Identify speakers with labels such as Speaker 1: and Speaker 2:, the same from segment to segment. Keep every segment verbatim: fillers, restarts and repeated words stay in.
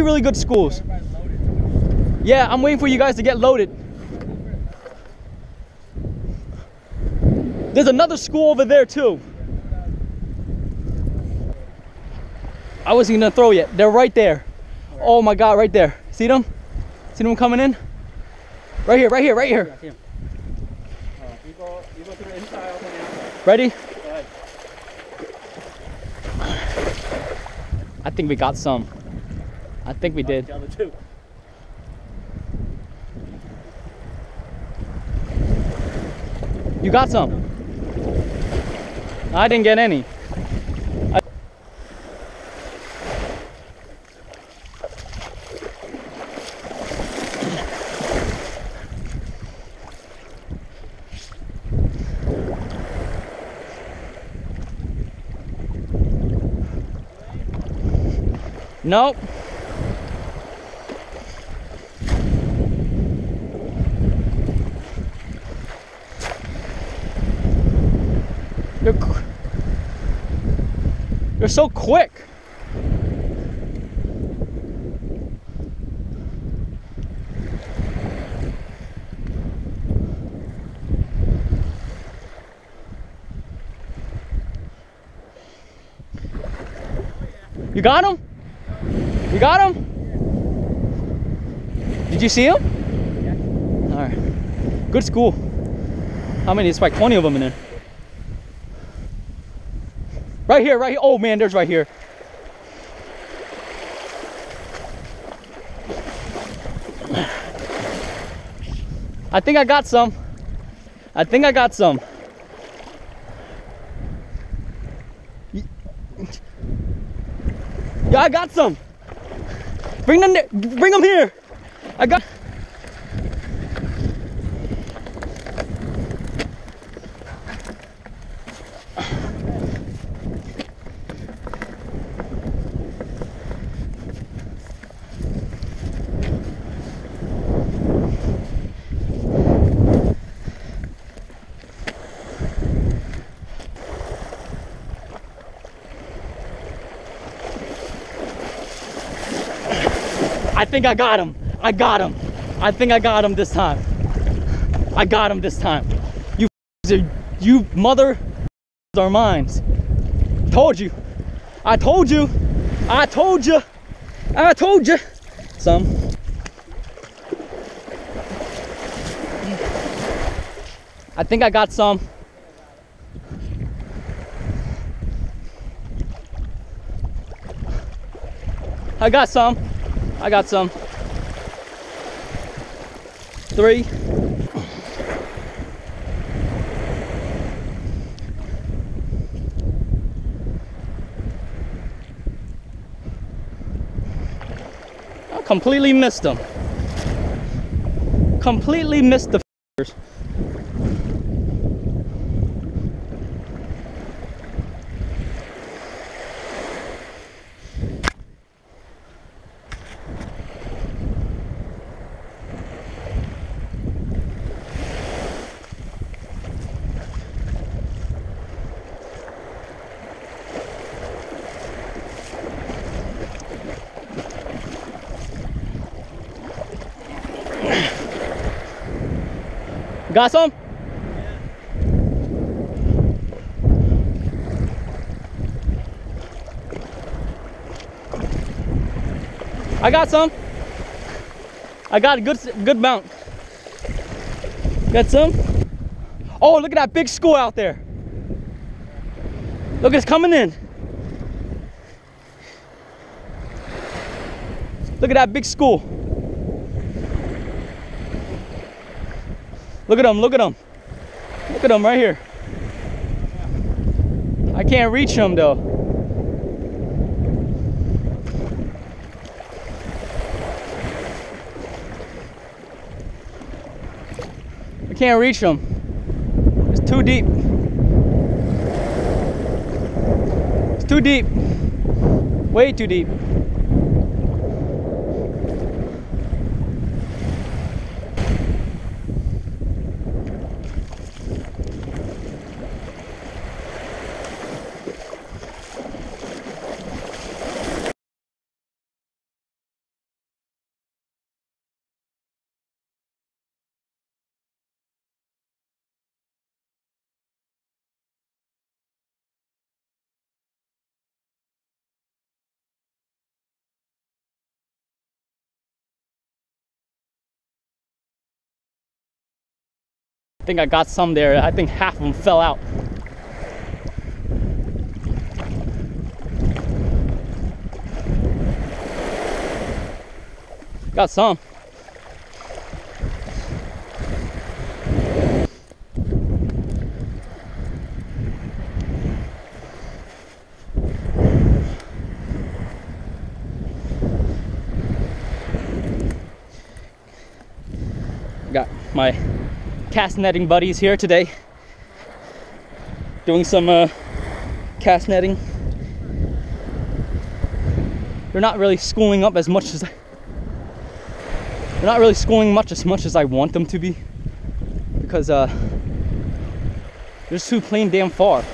Speaker 1: really good schools. Yeah, I'm waiting for you guys to get loaded. There's another school over there too. I wasn't gonna throw yet. They're right there. Oh my God, right there. See them? See them coming in? Right here, right here, right here.
Speaker 2: Yeah, uh, you go, you go to the inside, open the outside.
Speaker 1: Ready?
Speaker 2: Go ahead.
Speaker 1: I think we got some. I think we did.
Speaker 2: The other two.
Speaker 1: You got some. I didn't get any. I Nope. You're, you're so quick. You got him? You got him? Did you see him? Yeah. All right. Good school. How many? It's like twenty of them in there. Right here, right here. Oh man, there's right here. I think I got some. I think I got some. Yeah, I got some. Bring them, bring them here. I got. I think I got him. I got him. I think I got him this time. I got him this time. You, you mother are mine. Told you. I told you. I told you. I told you. Some. I think I got some. I got some. I got some. Three. I completely missed them. Completely missed the f***ers. Got some? I got some. I got a good, good mount. Got some? Oh, look at that big school out there. Look, it's coming in. Look at that big school. Look at them, look at them. Look at them right here. I can't reach them though. I can't reach them. It's too deep. It's too deep. Way too deep. I think I got some there. I think half of them fell out. Got some. Got my cast netting buddies here today, doing some uh, cast netting. They're not really schooling up as much as I, they're not really schooling much as much as I want them to be, because uh, they're just too plain damn far.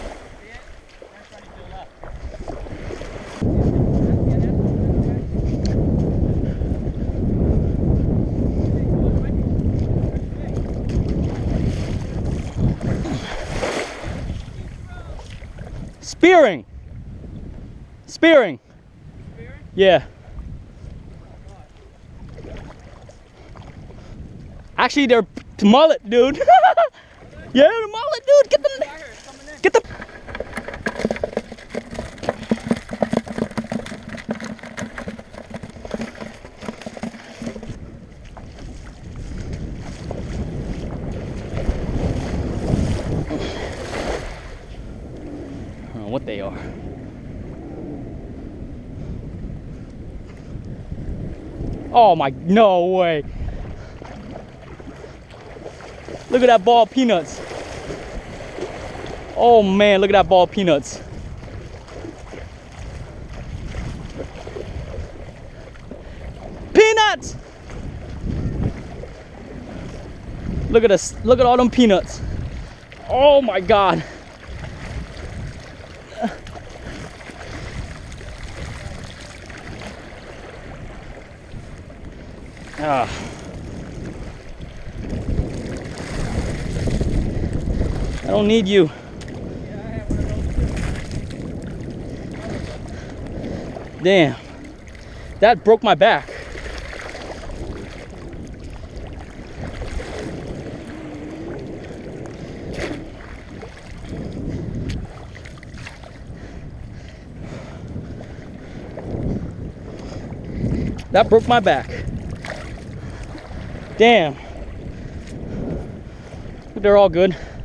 Speaker 1: Spearing. Spearing. Yeah. Actually, they're mullet, dude. Yeah, they're mullet, dude. Get them. Get them. I don't know what they are. Oh my, no way. Look at that ball of peanuts. Oh man, look at that ball of peanuts. Peanuts! Look at us, look at all them peanuts. Oh my God. Ah. I don't need you. Damn. That broke my back. That broke my back. Damn. They're all good.